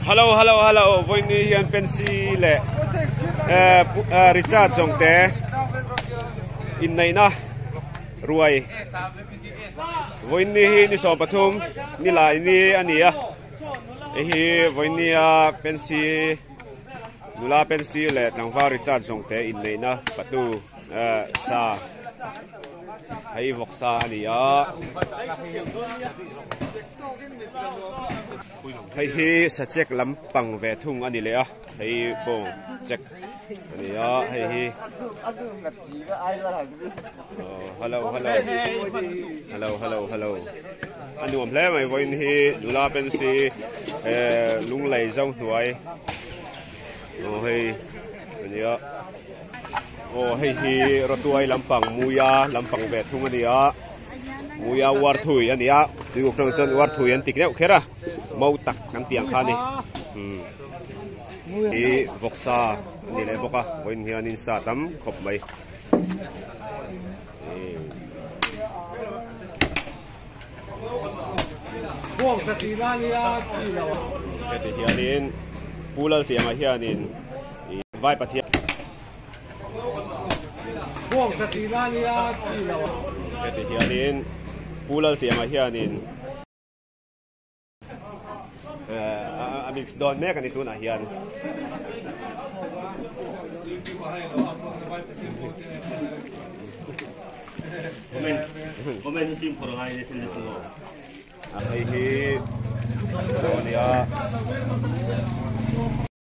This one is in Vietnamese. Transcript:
hello voi ni hian pensi le Richard jongte in nei na ruai voi ni hi ni so pathum ni lai ni ania hi voi ni pensi nula pensi le tangwa Richard jongte in nei na patu sa hay voksa ania hay hi sa check lampang ve thung ani le a hay bo check ani a hay hi hello anuam hle mai voin hi nula pensi lung lei jong huai hay ani a hay hi rotuai lampang muya lampang ve thung ani a muya war thui ani a tu krang chon war thui an tik neu khera mau tak kan tiang kha ni e voksa ni le boka voin hian in sa tam khop mai buông sa ti la ni a ti lo ke hian in pulal tiang a hian in vai pathia buông sa ti la ni a ti lo ke hian in pulal tiang a hian in mix don me kan itu na hian komen sim korangai ni sin tu ai hi donia